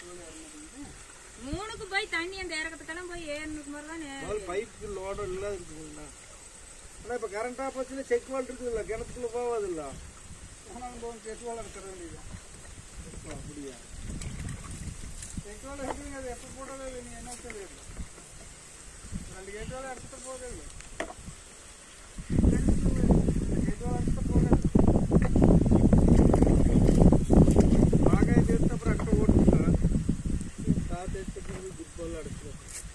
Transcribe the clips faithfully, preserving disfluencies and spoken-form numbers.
மூணுக்கு போய் தண்ணி அந்த இறக்கத்துக்கெல்லாம் போய் ஏறணுக்கு மாதிரி தான் பைப்பு லோடு எல்லாம் இருக்குங்களா. ஆனால் இப்போ கரண்டாக போச்சுன்னா செக் வால் இருக்குதுல்ல, கிணத்துக்குள்ள போகாது இல்லை. ஆனால் போகும் செக் வால் இருக்கிற வேண்டியது. அப்படியா செக் வால் இருக்குங்க, அது எப்போ போடவே இல்லை. நீ என்ன தெரியாது, ரெண்டு கேட் வாழை எடுத்துகிட்டு போகவே இல்லை. கேட் வாழை எடுத்துகிட்டு போக ஆகாயம் எடுத்து அப்புறம் அட்டை ஓட்டுங்க. காற்று எடுத்துட்டு குட்பால் அடைச்சிடும்.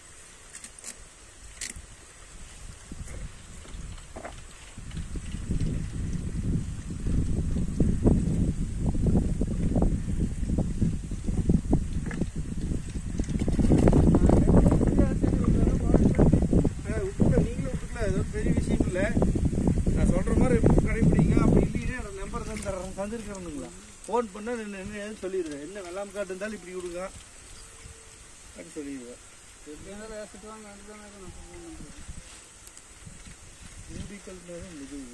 தந்துருக்கிறோங்களா ஃபோன் பண்ணால் என்ன என்ன சொல்லிடுவேன். என்ன வெள்ளாம காட்டு இருந்தாலும் இப்படி விடுங்க அப்படின்னு சொல்லிடுவேன். எப்படியாவது வேசிட்டு வாங்க. மூடிக்கல் முதுகு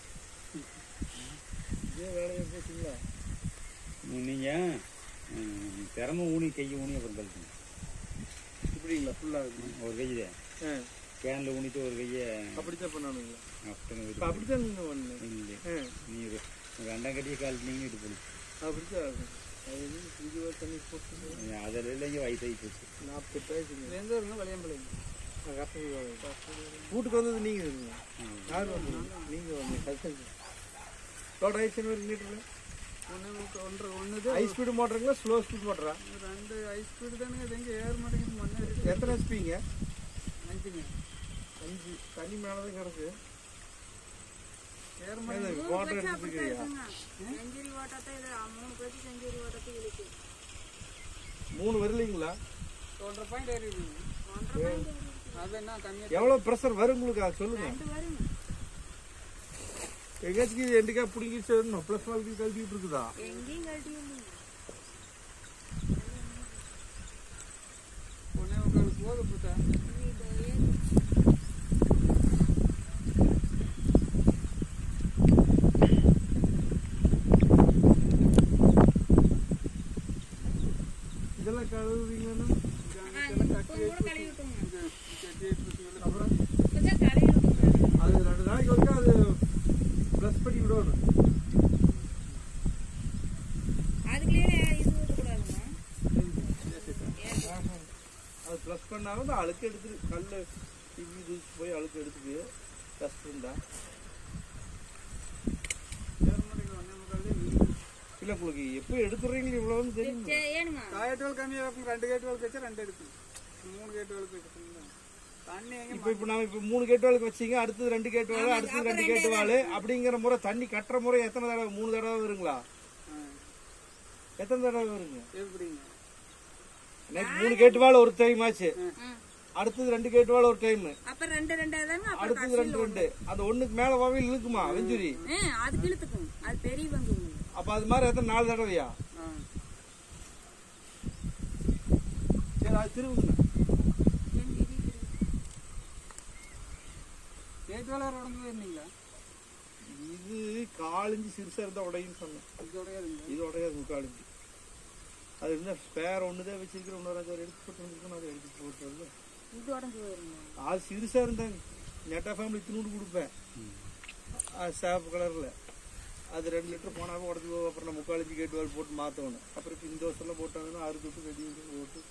இதே வேலையை போச்சுங்களா. நீங்கள் திறமை ஊனி கையை ஊனி அப்புறம் கழிச்சுங்க. இப்படிங்களா ஃபுல்லாக இருக்குங்க. ஒரு கையை கேனில் ஊனிட்டு ஒரு கையை அப்படித்தான் பண்ணணுங்களா. அப்படி அப்படித்தான் நீங்கள் பண்ணணும். இல்லை நீ ரெண்டாம் கட்டியை காலிட்டினீங்கன்னு இது பண்ணி அப்படித்தான் ஆகும். அது இது தண்ணி போட்டு அதில் இல்லைங்க வயசாகி போச்சு. நாற்பத்தெட்டு வயசுங்க. எந்த வருங்க வளையம்பிள்ளைங்க வீட்டுக்கு வந்தது நீங்கள் இருங்க. யார் வந்து நீங்கள் வந்து கஷ்டம் தோட ஐஸ் மீட்டரில் ஒன்று ஒன்றரை ஒன்று ஹை ஸ்பீடு மோட்டருங்களா ஸ்லோ ஸ்பீட் மோட்டரா? ரெண்டு ஹை ஸ்பீடு தானே. இது எங்கே ஏற மாட்டேங்குது. மண்ணு இருக்குது. எத்தனை ஹெச்பிங்க? அஞ்சுங்க. அஞ்சு தண்ணி மேலே தான் கிடக்கு. மூணு வரலீங்களா? எவ்வளவு பிரஷர் வரும் உங்களுக்கு சொல்லுங்க. எங்கேயாச்சும் எண்டுக்கா பிடிங்கிச்சு வரணும். பிளஸ் வாழ்க்கை கழட்டிட்டு இருக்குதா? போது புத்தா இதெல்லாம் கழுவுவீங்கன்னா அது ரெண்டு நாளைக்கு வந்து அது ப்ளஸ் பண்ணி விடணும். அது ப்ளஸ் பண்ணாலும் அழுக்கு எடுத்துரு. கல் டிவி தூசி போய் அழுக்கு எடுத்துக்கு டஸ்ட் இருந்தா இல்லை. உங்களுக்கு எப்போ எடுத்துறீங்க இவ்வளோன்னு தெரியும். எட்டு வேல் கம்மியாக வைப்போம். ரெண்டு கேட்டு வேலுக்கு வச்சா ரெண்டு எடுக்கணும். மூணு கேட்டு வேலுக்கு வச்சுருந்தோம் தண்ணி. இப்போ இப்போ நம்ம இப்போ மூணு கேட்டு வேலுக்கு வச்சிங்க, அடுத்தது ரெண்டு கேட்டு வேலை, அடுத்தது ரெண்டு கேட்டு வேலை அப்படிங்கிற முறை தண்ணி கட்டுற முறை எத்தனை தடவை? மூணு தடவை வருங்களா? எத்தனை தடவை வருங்க? எப்படிங்க? மூணு கேட்டு வேலை ஒரு டைம் ஆச்சு, அடுத்தது ரெண்டு கேட்டு வேலை ஒரு டைம், அடுத்தது ரெண்டு ரெண்டு அந்த ஒண்ணுக்கு மேல வாவில் இழுக்குமா வெஞ்சுரி? அதுக்கு இழுத்துக்கும். அது பெரிய பங்கு. அப்ப அது மாதிரி எத்தனை நாலு தடவையா? சரி அது திருவுங்க. கேட்டு வேலை உடம்பு இருந்தீங்களா? இது காலிஞ்சு சிறுசா இருந்தா உடையும் சொன்னேன். இது உடையாது. இது உடையாது. முக்காலிஞ்சு அது இருந்தா ஸ்பேர் ஒண்ணுதான் வச்சிருக்கிற. இன்னொரு அஞ்சு எடுத்து போட்டு வந்துருக்கணும். அதை எடுத்து போட்டு வந்து அது சிறுசா இருந்தாங்க. நெட்டா ஃபேமிலி தின்னூடு கொடுப்பேன் சேப்பு கலர்ல. அது ரெண்டு லிட்டர் போனாவே உடச்சி போகும். அப்புறம் நான் முக்காலஞ்சு கேட்டு வால் போட்டு மாற்றணும். அப்புறம் இப்போ இந்த வருஷம்லாம் போட்டாங்கன்னா அறுத்து விட்டு வெடி போட்டு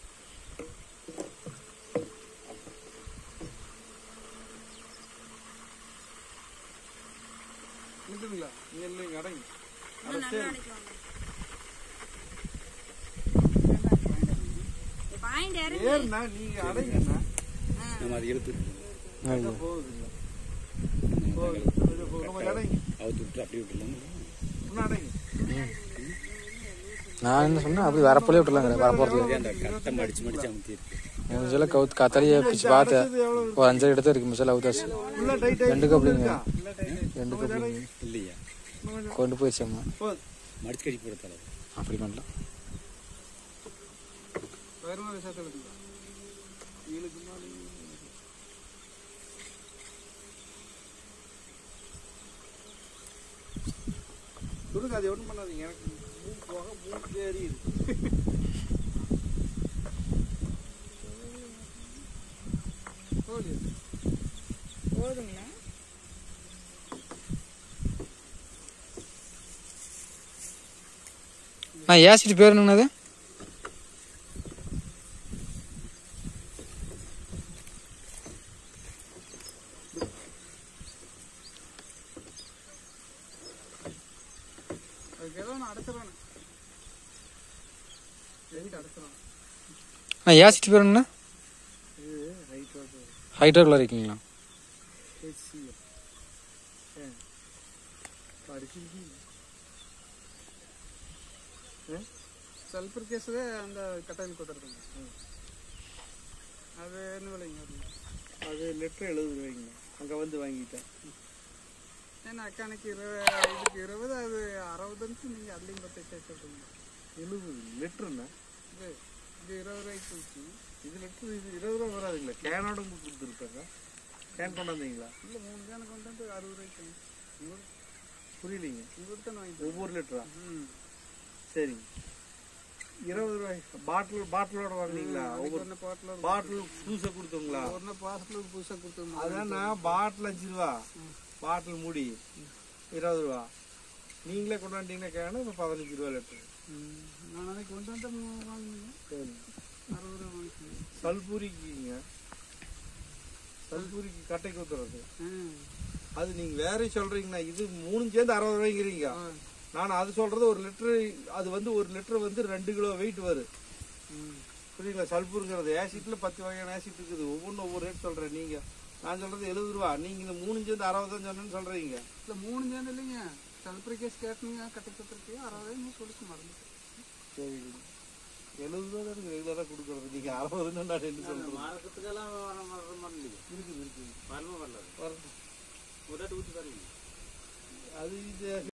இருக்குங்களா? நீங்க இல்லைங்க அடங்கி ஏறுண்ணா. நீங்க அடங்கண்ணா. நம்ம அதை எடுத்து போகுதுங்க. நான் என்ன சொன்னேன் அப்படி வரப்போலே விட்டுலாங்க. வரப்போறது மடிச்சு மடிச்சு அமுத்தி மிச்சல கவுத்து கத்தலையை பிச்சு பார்த்தேன். ஒரு அஞ்சரை இடத்த இருக்கு மிச்சல அவுத்தாச்சு. ரெண்டுக்கு அப்படிங்க ரெண்டுக்கு அப்படிங்க இல்லையா கொண்டு போயிடுச்சம்மா. மடிச்சு கடி போடுற அப்படி பண்ணலாம். அது ஒன்றும் பண்ணாதீங்க. எனக்கு மூணு போக மூணு ஏறி நான் ஏசிட் பேர் என்னது? நான் ஏசிட் பேர் என்ன? ஹைட்ரோல இருக்கீங்களா? சல்பர் கேஸே அந்த கட்டையில் கொடுத்துருக்குங்க. அது என்ன விலைங்க? அது லிட்டர் எழுபது ரூபாய்ங்க. அங்கே வந்து வாங்கிட்டேன். ஏன்னா அக்கானுக்கு இருபது, இதுக்கு இருபது, அது அறுபதுன்னு நீங்கள் அதுலேயும் பத்து சொல்கிறீங்க. எழுபது லிட்டருண்ணா? இது இது இருபது ரூபாய்க்கு போச்சு. இது லிட்டர் இது இருபது ரூபா வராதுங்களா? கேனோட கொடுத்துருக்காங்க. கேன் கொண்டாந்தீங்களா? இல்லை, மூணு கேன் கொண்டு வந்து அறுபது ரூபாய்க்கு. புரியலைங்க. உங்களுக்கு தான் வாங்கி ஒவ்வொரு லிட்டரா? ம் சரிங்க. இருபது ரூபாய் பாட்டில் பாட்டிலோட வாங்கினீங்களா? ஒவ்வொரு பாட்டில் பாட்டில் புதுசாக கொடுத்தோங்களா? ஒரு பாட்டில் புதுசாக கொடுத்தோம். அதாண்ணா பாட்டில் அஞ்சு ரூபா, பாட்டில் மூடி இருபது ரூபா. நீங்களே கொண்டாண்டிங்கன்னா கேனு இப்போ பதினஞ்சு ரூபா லிட்டரு. நான் அன்னைக்கு கொண்டு வந்து வாங்கினேன். சரி. அறுபது ரூபா வாங்கிக்கோங்க. சல்பூரிக்குங்க, சல்பூரிக்கு கட்டை குத்துறது ம் அது நீங்கள் வேற சொல்கிறீங்கண்ணா. இது மூணு சேர்ந்து அறுபது ரூபாய்ங்கிறீங்க. நான் அது சொல்கிறது ஒரு லிட்டரு, அது வந்து ஒரு லிட்டரு வந்து ரெண்டு கிலோ வெயிட் வரும். புரியுங்களா? சல்பூருங்கிறது ஆசிட்டில் பத்து வகையான ஆசிட் இருக்குது. ஒவ்வொன்றும் ஒவ்வொரு ரேட் சொல்கிறேன். நீங்கள் நான் சொல்கிறது எழுபது ரூபா, நீங்கள் இந்த மூணு சேர்ந்து அறுபது தான் சொன்னேன்னு சொல்கிறீங்க. இல்லை, மூணு சேர்ந்து இல்லைங்க. சல்பர் கேஸ் கேட்டுங்க கட்டை குத்துருக்கு அறுபது நீ சொல்லிச்சு மறந்து. சரி, எழுபது ரூபா தான் ரெகுலராக கொடுக்குறது. நீங்கள் அறுபதுன்னு நான் என்ன சொல்கிறேன்? மார்க்கெட்டுக்கெல்லாம் இருக்குது இருக்குது இருக்குது வரணும் வரல வரணும். ஒரு ஊற்றி பாருங்க. அது இது